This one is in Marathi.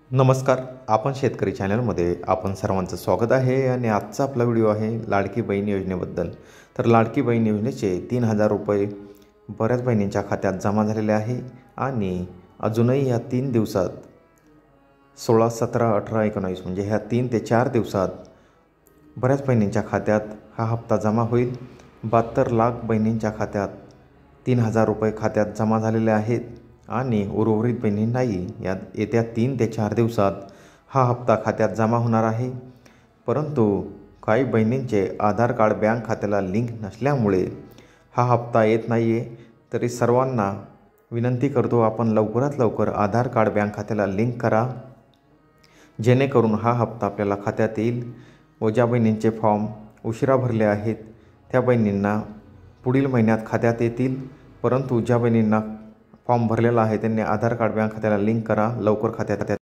नमस्कार. आपण शेतकरी चॅनलमध्ये आपण सर्वांचं स्वागत आहे आणि आजचा आपला व्हिडिओ आहे लाडकी बहीण योजनेबद्दल. तर लाडकी बहीण योजनेचे 3,000 रुपये बऱ्याच बहिणींच्या खात्यात जमा झालेले आहे आणि अजूनही या 3 दिवसात 16, 17, 18, 19 म्हणजे ह्या 3 ते 4 दिवसात बऱ्याच बहिणींच्या खात्यात हा हप्ता जमा होईल. 72 लाख बहिणींच्या खात्यात 3,000 रुपये खात्यात जमा झालेले आहेत आणि उर्वरित बहिणींनाही येत्या 3 ते 4 दिवसात हा हप्ता खात्यात जमा होणार आहे. परंतु काही बहिणींचे आधार कार्ड बँक खात्याला लिंक नसल्यामुळे हा हप्ता येत नाही आहे. तरी सर्वांना विनंती करतो, आपण लवकरात लवकर आधार कार्ड बँक खात्याला लिंक करा, जेणेकरून हा हप्ता आपल्याला खात्यात येईल. व ज्या बहिणींचे फॉर्म उशिरा भरले आहेत त्या बहिणींना पुढील महिन्यात खात्यात येतील. परंतु ज्या बहिणींना फॉर्म भरलेला आहे त्यांनी आधार कार्ड बँक खात्याला लिंक करा, लवकर खात्यात